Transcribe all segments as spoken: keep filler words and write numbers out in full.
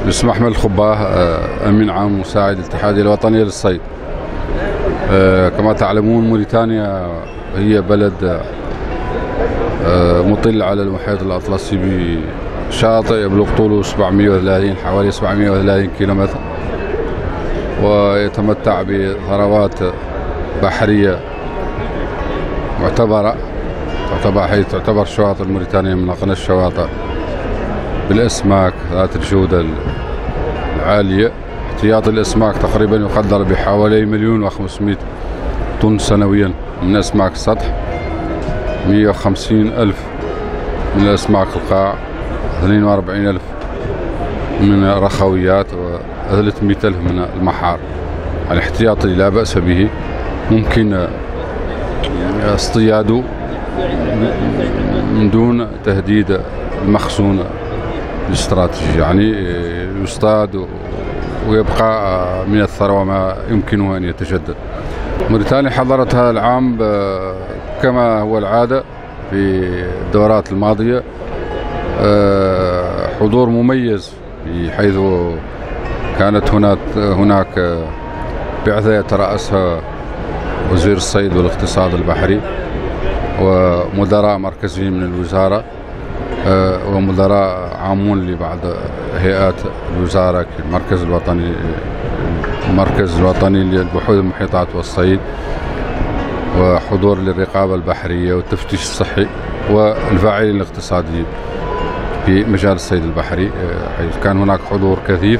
اسمي أحمد الخباه، أمين عام مساعد الاتحادية الوطنية للصيد. كما تعلمون موريتانيا هي بلد مطل على المحيط الأطلسي بشاطئ يبلغ طوله سبعمئة وثلاثين حوالي سبعمئة وثلاثين كيلومتر، ويتمتع بثروات بحرية معتبرة تعتبر حيث تعتبر شواطئ موريتانيا من أغنى الشواطئ بالأسماك ذات الجودة العالية. احتياطي الأسماك تقريبا يقدر بحوالي مليون وخمسمئة طن سنويا من أسماك السطح، مئة وخمسين ألف من أسماك القاع، اثنين وأربعين ألف من الرخويات، وثلاثمئة ألف من المحار. الاحتياطي لا بأس به، ممكن اصطياده من دون تهديد المخزون الاستراتيجي، يعني يصطاد ويبقى من الثروة ما يمكنه أن يتجدد. موريتانيا حضرت هذا العام كما هو العادة في الدورات الماضية حضور مميز، حيث كانت هناك هناك بعثة يترأسها وزير الصيد والاقتصاد البحري ومدراء مركزيين من الوزارة ومدراء عامون لبعض هيئات الوزارة كالمركز الوطني المركز الوطني للبحوث المحيطات والصيد، وحضور للرقابة البحرية والتفتيش الصحي والفاعلين الاقتصاديين في مجال الصيد البحري، حيث كان هناك حضور كثيف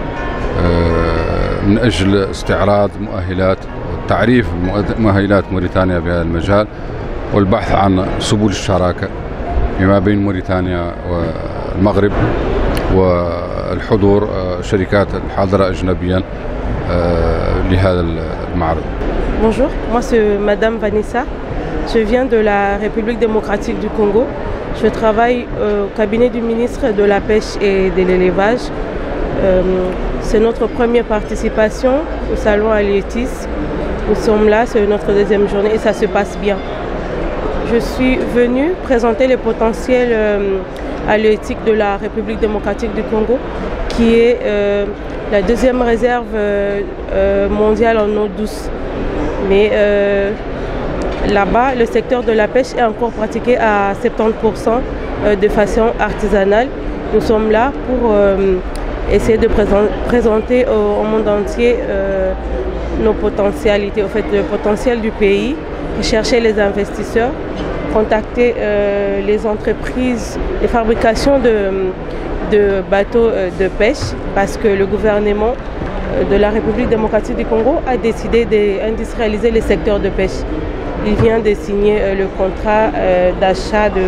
من أجل استعراض مؤهلات وتعريف مؤهلات موريتانيا بهذا المجال، والبحث عن سبل الشراكة فيما بين موريتانيا والمغرب، والحضور شركات الحاضرة أجنبيا لهذا المعرض. Bonjour, moi c'est Madame Vanessa. Je viens de la République démocratique du Congo. Je travaille au cabinet du ministre de la Pêche et de l'Élevage. Euh, c'est notre première participation au salon Halieutis. Nous sommes là, c'est notre deuxième journée et ça se passe bien. Je suis venue présenter les potentiels euh, halieutiques de la République démocratique du Congo, qui est euh, la deuxième réserve euh, euh, mondiale en eau douce. Mais euh, là-bas, le secteur de la pêche est encore pratiqué à soixante-dix pour cent de façon artisanale. Nous sommes là pour euh, essayer de présenter au, au monde entier euh, nos potentialités, en fait, le potentiel du pays, chercher les investisseurs, contacter euh, les entreprises, les fabrications de, de bateaux euh, de pêche, parce que le gouvernement de la République démocratique du Congo a décidé d'industrialiser les secteurs de pêche. Il vient de signer euh, le contrat euh, d'achat de,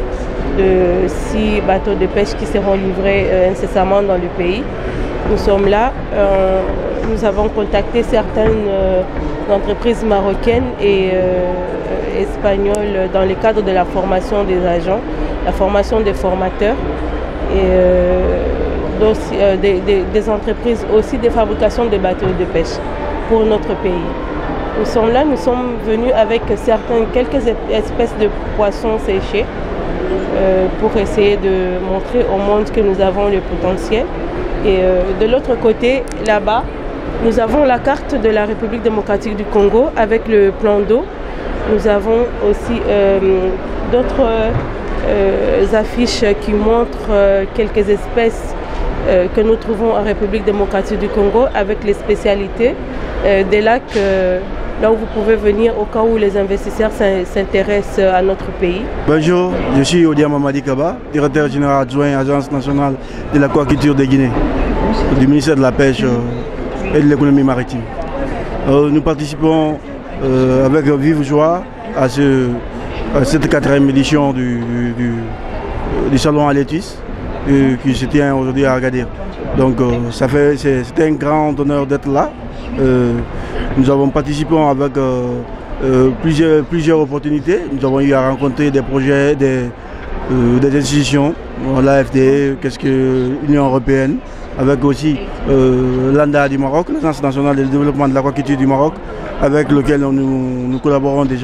de six bateaux de pêche qui seront livrés euh, incessamment dans le pays. Nous sommes là, euh, nous avons contacté certaines euh, entreprises marocaines et euh, espagnoles dans le cadre de la formation des agents, la formation des formateurs et euh, euh, des, des, des entreprises aussi des fabrications de bateaux de pêche pour notre pays. Nous sommes là, nous sommes venus avec certaines, quelques espèces de poissons séchés euh, pour essayer de montrer au monde que nous avons le potentiel. Et euh, de l'autre côté, là-bas, nous avons la carte de la République démocratique du Congo avec le plan d'eau. Nous avons aussi euh, d'autres euh, affiches qui montrent euh, quelques espèces euh, que nous trouvons en République démocratique du Congo avec les spécialités euh, des lacs, euh, là où vous pouvez venir au cas où les investisseurs s'intéressent à notre pays. Bonjour, je suis Odia Mamadi Kaba, directeur général adjoint Agence nationale de l'aquaculture de Guinée, du ministère de la Pêche et de l'économie maritime. Euh, nous participons euh, avec vive joie à, ce, à cette quatrième édition du, du, du salon Halieutis euh, qui se tient aujourd'hui à Agadir. Donc euh, ça fait, c'est un grand honneur d'être là. Euh, nous avons participé avec euh, euh, plusieurs, plusieurs opportunités. Nous avons eu à rencontrer des projets, des, euh, des institutions, l'A F D, qu'est-ce que l'Union européenne, avec aussi euh, l'A N D A du Maroc, l'Agence nationale de développement de l'aquaculture du Maroc, avec lequel nous, nous collaborons déjà.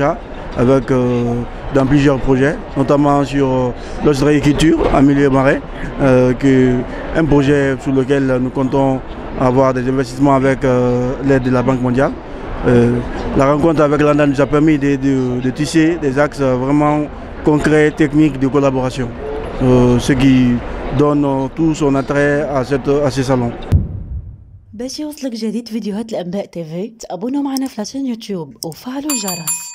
avec, euh, dans plusieurs projets, notamment sur euh, l'ostréiculture en milieu marin, euh, que, un projet sur lequel nous comptons avoir des investissements avec euh, l'aide de la Banque mondiale. Euh, la rencontre avec l'A N D A nous a permis de, de, de tisser des axes vraiment concrets, techniques de collaboration, euh, ce qui donne euh, tout son attrait à, cette, à ces salons. باش يوصلك جديد فيديوهات الأنباء تي في تابونوا معنا في لاشين يوتيوب وفعلوا الجرس.